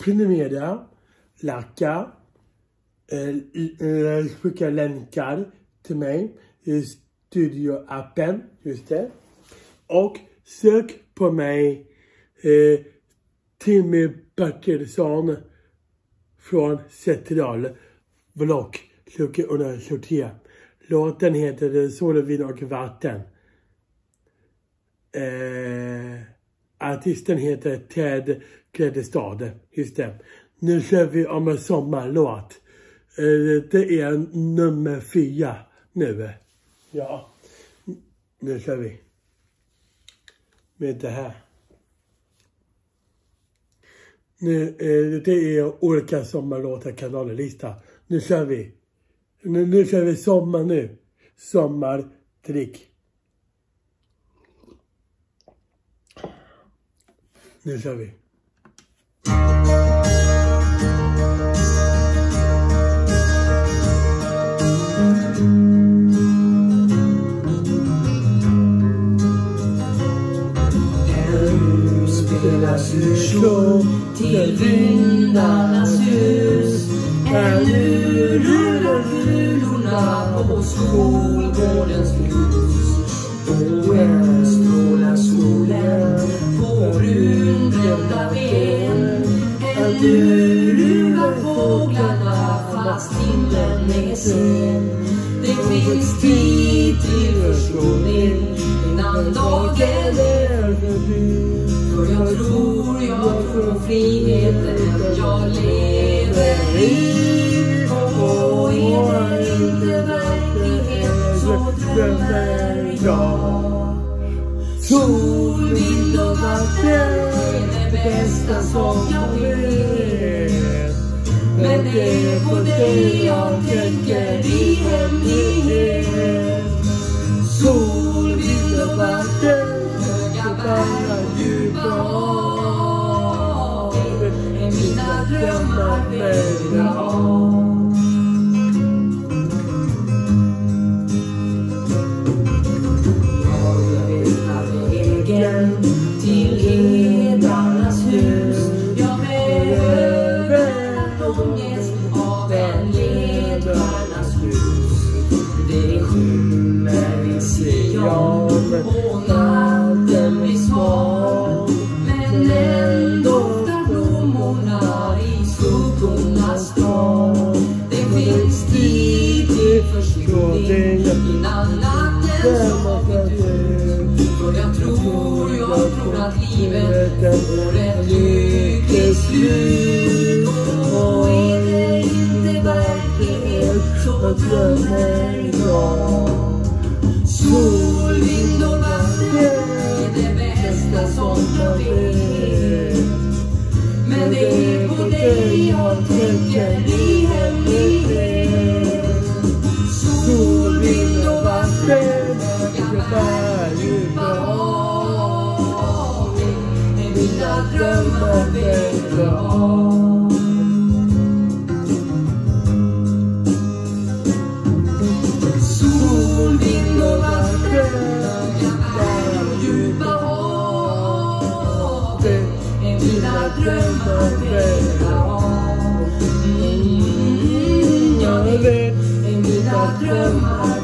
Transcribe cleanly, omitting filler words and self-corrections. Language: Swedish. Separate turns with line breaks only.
prenumerera, lacka, skicka länkar till mig i studioappen, just det. Och sök på mig Timmy Bertilsson från Central Vlogg. Söker under sortera. Låten heter Solvin och vatten. Artisten heter Ted Gräddestad. Just det. Nu kör vi om en sommarlåt. Det är nummer 4 nu. Ja. Nu kör vi. Med det här. Nu, det är olika sommarlåtar kanallista. Nu kör vi. Nu kör vi sommar nu. Sommardrick. Nu kör vi.
Du slår till vindarnas hus. Ännu rullar kulorna på skolgårdens grus. Och än strålar solen på brunbrända ben. Ännu rullar fåglarna fast himlen är sen. Det finns tid till försoning innan dagen är förbi. För jag tror på friheten jag lever i. Och är det inte verklighet så drömmer jag. Sol, vind och vatten är det bästa som jag vet. Men det är på dig jag tänker i hemlighet. Sol, vind och vatten, höga berg, djupa hav, är mina drömmar vägda av. Jag vet vägen till hedarnas hus. Jag behöver en ångest av en ledarnas hus. Det skymmer inser jag och natten blir svag. Men ändå doftar blommorna i skuggornas stad. Det finns tid till försoning innan natten slagit ut. För jag tror att livet får ett lyckligt slut. Och är det inte verklighet så drömmer jag. Sol, vind och vatten är det bästa som jag vet. Men det är på dig jag tänker i hemlighet. Sol, vind och vatten, höga berg, djupa hav, är mina drömmar vägda av. Sol, vind och vatten, höga berg och djupa hav, är mina drömmar vägda av. Jag vet, är mina drömmar